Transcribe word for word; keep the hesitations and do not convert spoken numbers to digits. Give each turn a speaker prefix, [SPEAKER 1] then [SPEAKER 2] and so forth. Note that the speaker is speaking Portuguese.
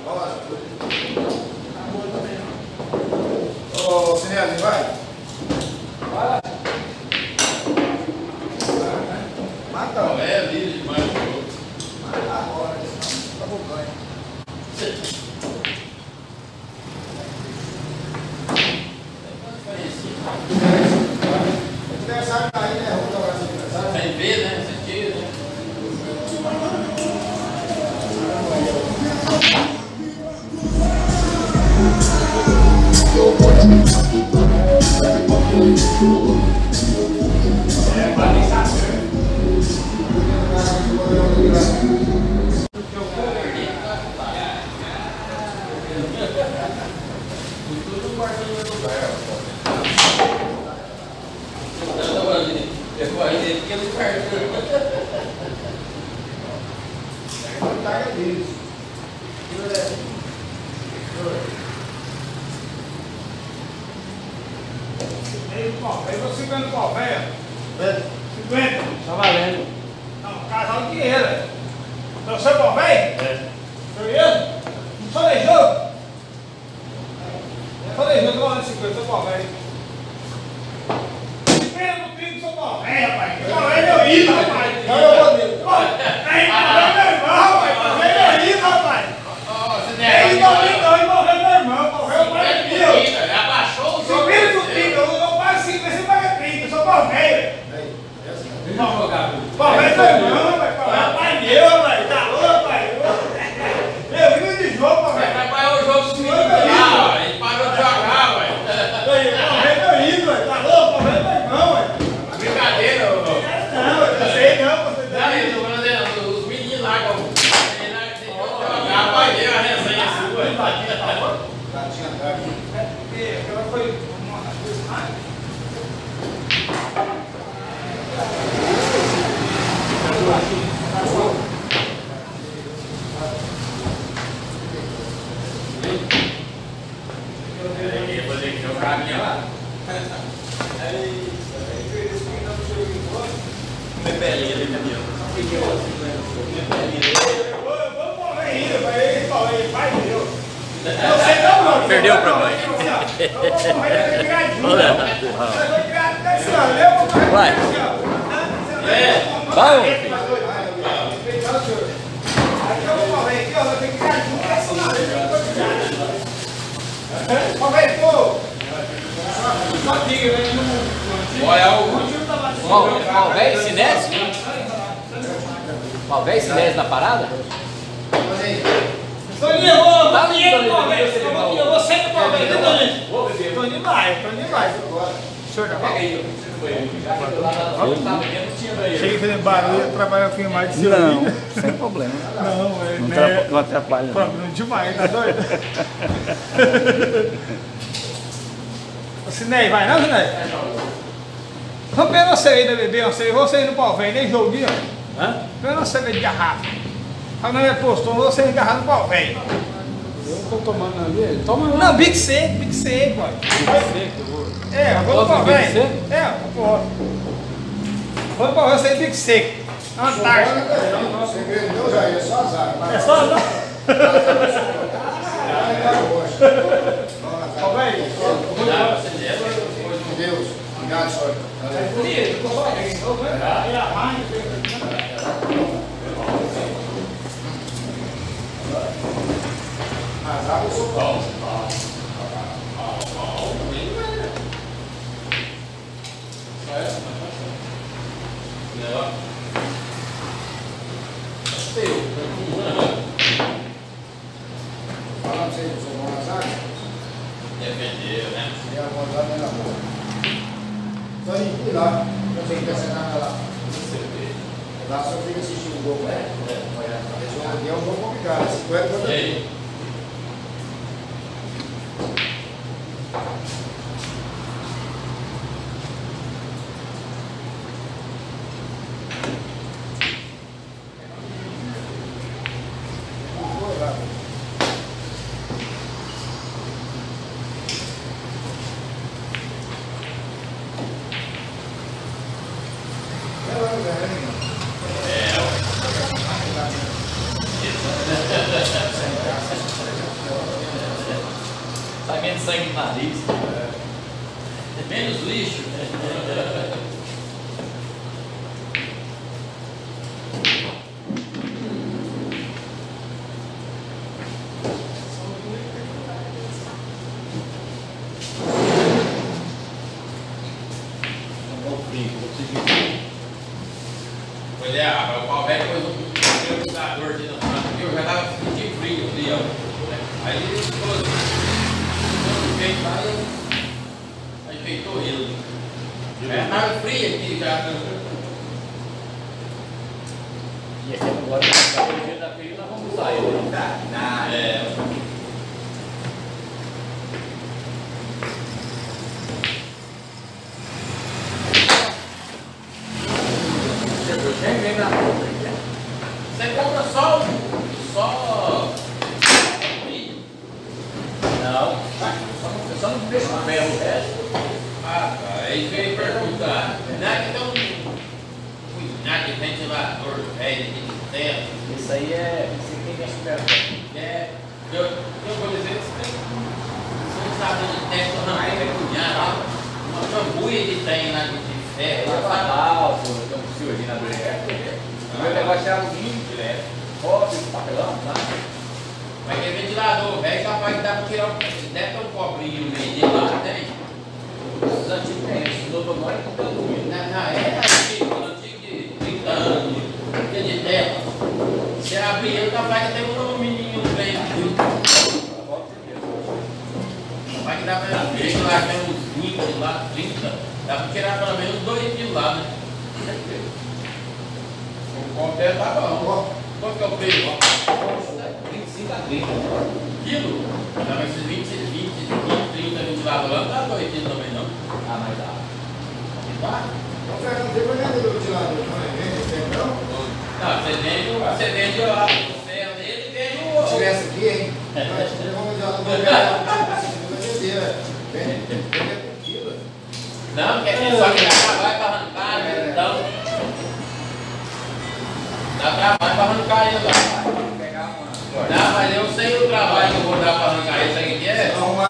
[SPEAKER 1] Ô, Cinelli, vai. Vai. Mata. Não, é livre demais o jogo. Mata agora, senão acabou o ganho. O adversário tá aí, né? Vamos jogar esse adversário. Tá em B, né? Você tira, né? É, vai deixar certo.
[SPEAKER 2] Aí você cinquenta pau, velho. cinquenta.
[SPEAKER 3] Tá valendo.
[SPEAKER 2] Não, casal de dinheiro. Não sei pau, velho?
[SPEAKER 3] É.
[SPEAKER 2] Foi eu? Não falei jogo? Não falei jogo, não falei cinquenta, sou pau, velho. cinquenta no trinta, sou pau, velho, rapaz. Pau, velho, é meu ídolo, rapaz.
[SPEAKER 1] Não, eu vou dele.
[SPEAKER 2] Aí, pau, velho, meu irmão, rapaz. Pau, velho, é meu ídolo, rapaz. É ídolo, ídolo, ídolo, é meu irmão. Pau, velho, é mais mil.
[SPEAKER 1] Abaixou o jogo.
[SPEAKER 2] cinquenta no trinta, eu não pago cinquenta, você paga trinta, sou pau, velho.
[SPEAKER 3] Vamos jogar.
[SPEAKER 2] Pau, velho, é meu irmão, rapaz. Pau, velho, é pai meu, rapaz. Tá louco, rapaz. Eu vivo de jogo, pau, velho.
[SPEAKER 1] Vai parar o jogo dos meninos lá, ele parou de jogar, velho.
[SPEAKER 2] Pau, velho, é meu ídolo, velho. Tá louco, pau, velho, é meu irmão, velho.
[SPEAKER 1] Brincadeira, ô.
[SPEAKER 2] Não, eu sei não, você tá
[SPEAKER 1] Não, eu tô falando os meninos lá, como. Jogar, vai ver a resenha sua. Tá tinha andado.
[SPEAKER 2] É, aquela foi uma das coisas mais.
[SPEAKER 1] Vou fazer que jogar a minha lá. Bebelinha ali, caminhão.
[SPEAKER 2] Vamos morrer ainda, mas ele falou, ele vai meu. Não sei não, não.
[SPEAKER 3] Perdeu pra mãe.
[SPEAKER 2] Vamos morrer, vai virar junto. Vai virar até esse ano, eu vou morrer.
[SPEAKER 3] Vai. Vamos.
[SPEAKER 2] Aqui eu vou morrer, aqui ó, vai ter que virar junto essa ano. Vamos ver, pô. Só diga, né?
[SPEAKER 1] Olha o.
[SPEAKER 3] Qual velho? Sinésio? Qual velho? Sinésio na parada?
[SPEAKER 2] Toninho, eu vou,
[SPEAKER 3] Tá
[SPEAKER 2] vou
[SPEAKER 3] lindo,
[SPEAKER 2] dinheiro,
[SPEAKER 3] Toninho.
[SPEAKER 2] eu vou, eu vou sempre pra ver, né, Toninho?
[SPEAKER 3] Vou beber.
[SPEAKER 2] Toninho vai, Toninho vai. Senhor, já
[SPEAKER 3] Pega aí,
[SPEAKER 2] cheguei fazendo barulho, trabalhar com mais de seu
[SPEAKER 4] Não, sem problema.
[SPEAKER 2] Não, é,
[SPEAKER 4] Não,
[SPEAKER 2] né?
[SPEAKER 4] tra- não atrapalha. Não.
[SPEAKER 2] Problema demais, tá doido? Ô, Sinei, vai não, Sinei? Vamos pegar uma cerveja, beber uma cerveja, você ir no pau velho, nem jogo dia.
[SPEAKER 3] Hã?
[SPEAKER 2] Pega uma cerveja de garrafa. Fala, não é postou, você ir garrafa no pau velho.
[SPEAKER 4] Eu tô tomando ali, toma lá.
[SPEAKER 2] Não, Big Seco, Big Seco, ó. É, vou no
[SPEAKER 4] Posso
[SPEAKER 2] pau
[SPEAKER 4] Big
[SPEAKER 2] velho.
[SPEAKER 4] Seco?
[SPEAKER 2] É, pô. Vou no pau velho, você é Big Seco. Antártica.
[SPEAKER 1] Segredo meu já é só azar.
[SPEAKER 2] É só não. Pau velho.
[SPEAKER 1] Deus, obrigado, senhor. Azar eu sou bom. Falar pra vocês que eu sou bom na zaga?
[SPEAKER 3] Defendeu, né?
[SPEAKER 1] E a vontade é na boa. Então, fui lá, não sei o que vai ser nada lá. Lá só fica assistindo o jogo, né? Esse jogo aqui é um jogo complicado, cinquenta contra trinta. É,
[SPEAKER 3] menos sangue no nariz. Menos lixo. Pois é, o pau velho pôs um computador aqui no canto, eu já tava sentindo frio ali, ó. Aí ele falou assim, quando veio lá, aí feitou ele. É, tava frio aqui já. E aqui agora, no dia da frio, nós vamos usar ele.
[SPEAKER 2] Tá, tá.
[SPEAKER 3] É.
[SPEAKER 4] Quem vem na conta?
[SPEAKER 3] Você compra só só não, eu só não deixo na ferro o resto. Ah, tá. Aí veio perguntar. Não é que tem um punhado de ventilador velho aqui de terra.
[SPEAKER 4] Isso aí é. Isso aqui é supermercado.
[SPEAKER 3] É. Eu, eu vou dizer que você não sabe onde tem, não é punhado. Uma cambuia que tem lá de ferro.
[SPEAKER 4] Ah, tem um senhorzinho na brecha. O meu negócio é alumínio direto. Cobre, papelão, tá?
[SPEAKER 3] Mas tem ventilador velho, capaz de dar pra tirar um. Deve ter um cobrinho no meio dele lá, tem.
[SPEAKER 4] Os antigos tem, os novos agora não tem alumínio.
[SPEAKER 3] Não, não, é antigo, antigo de trinta anos, que é de terra. Se abrir ele, capaz de ter um alumínio no meio. Capaz que dá pra ver lá, tem uns vinte lá, trinta. Dá pra tirar pelo menos dois quilos lá, né? O copo tá bom. Quanto que é o preço?
[SPEAKER 4] vinte e cinco a trinta.
[SPEAKER 3] Quilo? Não, mas esses vinte, vinte, vinte, trinta ventilador lá não dá dois quilos também não.
[SPEAKER 4] Ah, mas dá.
[SPEAKER 3] Tá?
[SPEAKER 1] Não, Fernando, tem pra vender o ventilador, não é? Vende esse tempo, não?
[SPEAKER 3] Não, você vende, o- você vende a ferro dele e vende o
[SPEAKER 1] Se
[SPEAKER 3] outro.
[SPEAKER 1] tivesse aqui, hein? Nós tivemos um ventilador pra vender. Vende, vende por quilo.
[SPEAKER 3] Não, porque ele só que dá trabalho para arrancar, né? Então. Dá trabalho para arrancar ele lá. Não, mas eu sei o trabalho que eu vou dar para arrancar isso aqui é.
[SPEAKER 1] Arrumar